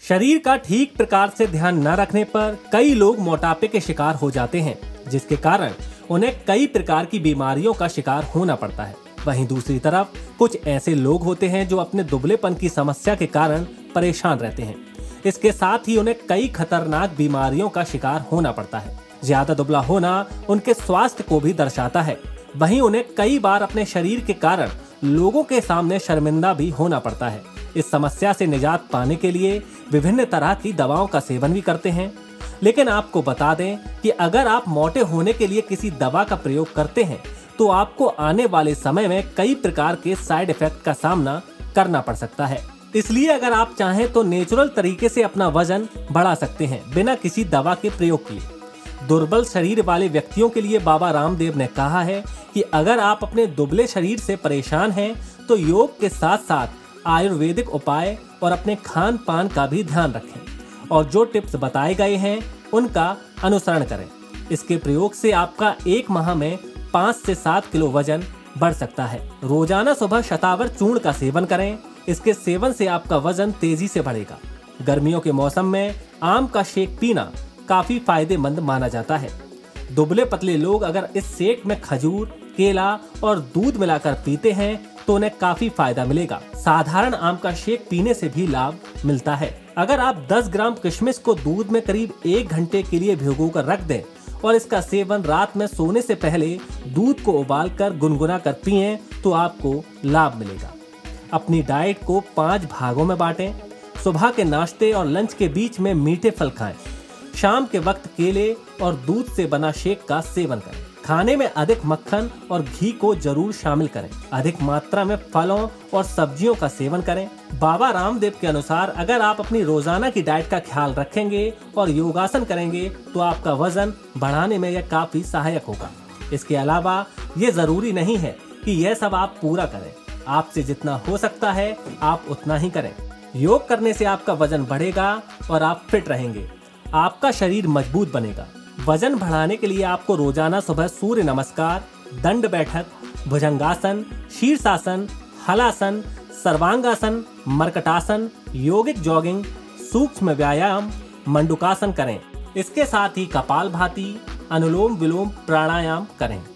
शरीर का ठीक प्रकार से ध्यान न रखने पर कई लोग मोटापे के शिकार हो जाते हैं, जिसके कारण उन्हें कई प्रकार की बीमारियों का शिकार होना पड़ता है। वहीं दूसरी तरफ कुछ ऐसे लोग होते हैं जो अपने दुबलेपन की समस्या के कारण परेशान रहते हैं। इसके साथ ही उन्हें कई खतरनाक बीमारियों का शिकार होना पड़ता है। ज्यादा दुबला होना उनके स्वास्थ्य को भी दर्शाता है। वहीं उन्हें कई बार अपने शरीर के कारण लोगों के सामने शर्मिंदा भी होना पड़ता है। इस समस्या से निजात पाने के लिए विभिन्न तरह की दवाओं का सेवन भी करते हैं। लेकिन आपको बता दें कि अगर आप मोटे होने के लिए किसी दवा का प्रयोग करते हैं तो आपको आने वाले समय में कई प्रकार के साइड इफेक्ट का सामना करना पड़ सकता है। इसलिए अगर आप चाहें तो नेचुरल तरीके से अपना वजन बढ़ा सकते हैं बिना किसी दवा के प्रयोग किए। दुर्बल शरीर वाले व्यक्तियों के लिए बाबा रामदेव ने कहा है कि अगर आप अपने दुबले शरीर से परेशान हैं तो योग के साथ साथ आयुर्वेदिक उपाय और अपने खान पान का भी ध्यान रखें और जो टिप्स बताए गए हैं उनका अनुसरण करें। इसके प्रयोग से आपका एक माह में 5 से 7 किलो वजन बढ़ सकता है। रोजाना सुबह शतावर चूर्ण का सेवन करें। इसके सेवन से आपका वजन तेजी से बढ़ेगा। गर्मियों के मौसम में आम का शेक पीना काफी फायदेमंद माना जाता है। दुबले पतले लोग अगर इस शेक में खजूर, केला और दूध मिलाकर पीते हैं तो उन्हें काफी फायदा मिलेगा। साधारण आम का शेक पीने से भी लाभ मिलता है। अगर आप 10 ग्राम किशमिश को दूध में करीब 1 घंटे के लिए भिगोकर रख दें और इसका सेवन रात में सोने से पहले दूध को उबालकर गुनगुना कर पिएं तो आपको लाभ मिलेगा। अपनी डाइट को 5 भागों में बांटें। सुबह के नाश्ते और लंच के बीच में मीठे फल खाएं। शाम के वक्त केले और दूध से बना शेक का सेवन करें। खाने में अधिक मक्खन और घी को जरूर शामिल करें। अधिक मात्रा में फलों और सब्जियों का सेवन करें। बाबा रामदेव के अनुसार अगर आप अपनी रोजाना की डाइट का ख्याल रखेंगे और योगासन करेंगे तो आपका वजन बढ़ाने में यह काफी सहायक होगा। इसके अलावा ये जरूरी नहीं है कि यह सब आप पूरा करें। आपसे जितना हो सकता है आप उतना ही करें। योग करने से आपका वजन बढ़ेगा और आप फिट रहेंगे। आपका शरीर मजबूत बनेगा। वजन बढ़ाने के लिए आपको रोजाना सुबह सूर्य नमस्कार, दंड बैठक, भुजंगासन, शीर्षासन, हलासन, सर्वांगासन, मर्कटासन, योगिक जॉगिंग, सूक्ष्म व्यायाम, मंडूकासन करें। इसके साथ ही कपालभाति, अनुलोम विलोम प्राणायाम करें।